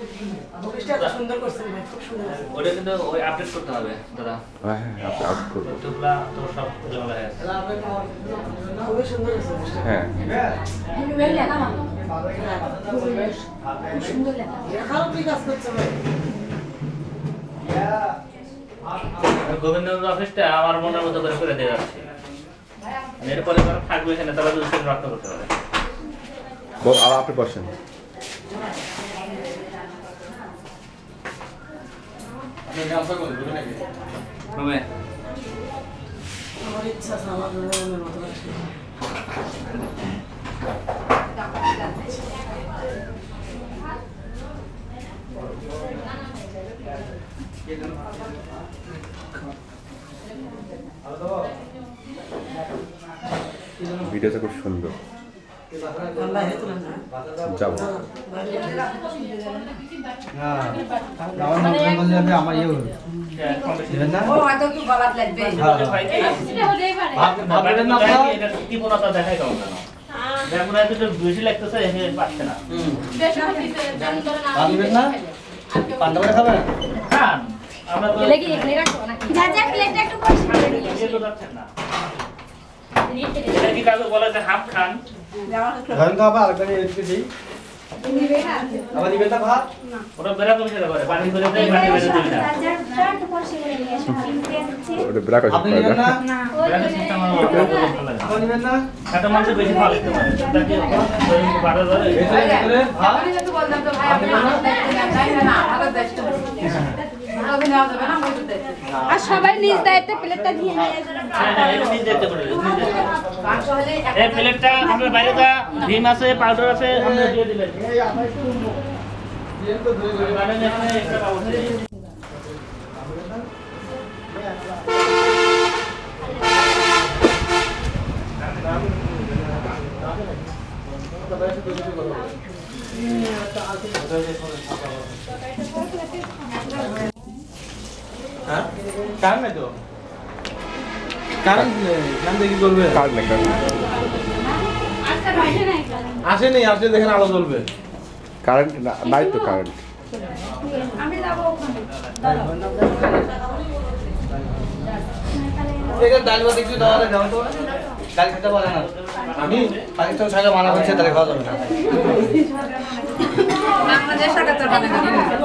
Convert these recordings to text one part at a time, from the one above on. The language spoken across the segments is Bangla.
অফিসটা এত সুন্দর করছেন ভাই, খুব সুন্দর। ওটা কিন্তু ওই আপডেট করতে হবে দাদা। হ্যাঁ আপডেট করব। টুকলা তো সব ঝামেলা হয়ে আছে। খুবই সুন্দর হয়েছে অফিসটা। হ্যাঁ সুন্দর লেখা। এখানেও কি কাজ করছে ভাই? গোবিন্দগঞ্জ অফিসটা আমার মনের মতো করে করে দিয়ে যাচ্ছে। এরপরে যারা থাকবে এখানে তারা দুজন রক্ত করতে পারে। আর আপনি বসেন। রুমে আমার ইচ্ছা আছে আমার মনের মতো আসবে। ভিডিওটা খুব সুন্দর। ঠান্ডা হেতু না যাবো আমার ইয়ে ও হয়তো একটু গলাত লাগবে। এটা তীব্রতা দেখায় কেমন জানো? যেমন একটু বেশি লাগতেছে পাচ্ছে না। পান্ডা খাবে খান আমরা তো লেগে এখানে রাখো নাকি যা যা প্লেটটা একটু পরিষ্কার করে নিয়ে দিয়ে তো যাচ্ছেন না। এটা কি কাউকে বলে যে হাফ খান? ধরেন তো আবার আরেকটা এদিকে দিই আবার দিবেন না ভাত ওরা বেড়া কমে যেতে পারে, পানি করে দেয়, পানি বেড়ে দেয় না। যা যা একটু পরিষ্কার করে নিয়ে আসো আমি দিয়ে দিচ্ছি ওটা ব্রেক আছে আপনি দিবেন না না বেড়া সিস্টেম আমার ভালো লাগে। আপনি দিবেন না একটা মানুষ বেশি ভালো লাগতে পারে। সেটা কি বাড়া ধরে? ভেতরে ভেতরে ভাত আমি তো বললাম তো ভাই আপনি আমার দেখতে না ভালো দেখতে ভালো না যাবে না মই দিতে। আর সবাই নিজ দায়িত্বে প্লেটটা দিয়ে নিয়ে হ্যাঁ, এটা নিজে দেখতে পারে, নিজে দেখতে পারে। মাংস হলে এই প্লেটটা আপনার বাইরে যা ডিম আছে, পাউডার আছে, আপনি দিয়ে দিবেন। মানে এখানে একটা পাউডার আছে। হ্যাঁ কারণ নাই তো কারণ দেখি করবে কার্ড নেই আচ্ছা বাইরে নাই আসেনি আসলে দেখেন আলো জ্বলবে কারেন্ট নাই তো কারেন্ট। আমি যাব ওখানে ডাল ভাত একটু দেওয়া দাও তো ডাল খেতে পারে না আমি পাকিস্তান সরকার মানা করছে তাহলে খাওয়া যাবে না বাংলাদেশ সরকার তো মানে করি না।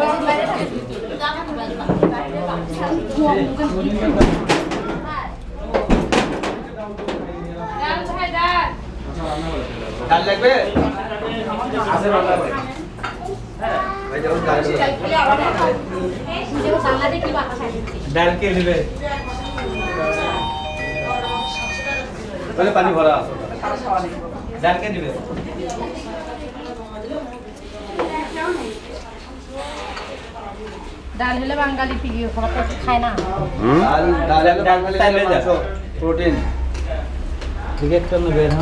ডাল ভাই ডাল ডাল লাগবে আছে রান্না করে ভাই যাও ডাল যে বাংলাদেশ কি ভাষা ডাল কে নেবে বলে পানি ভরা আছে ডাল কে নেবে ডাল হলে বাঙালি প্রিয় খাবার তো খায় না ডাল ডাল খালি প্রোটিন ঠিক একটা নেবে হ্যাঁ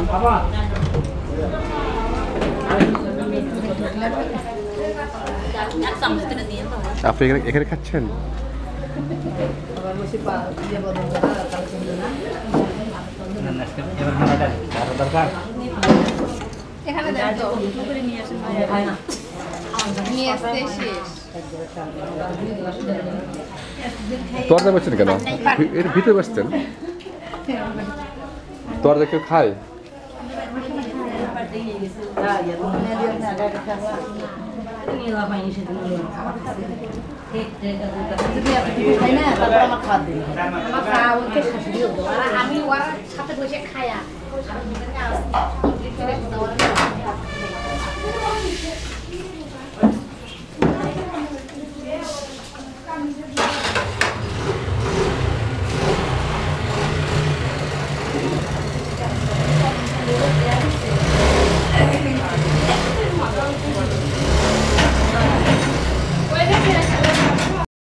আপনি এখানে খাচ্ছেন? এখানে দেখো করে নিয়ে আসেন নিয়ে আসতে শেষ দরজা বসছেন কেন? এর ভিতরে বসছেন? দরজা কেউ খায়? আমি ওর সাথে বসে খায়া